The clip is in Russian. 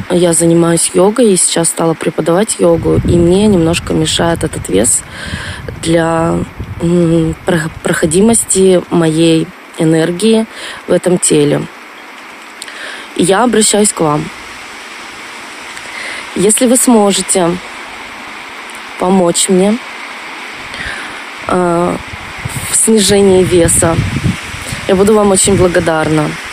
я занимаюсь йогой и сейчас стала преподавать йогу, и мне немножко мешает этот вес для проходимости моей энергии в этом теле. И я обращаюсь к вам. Если вы сможете помочь мне в снижении веса, я буду вам очень благодарна.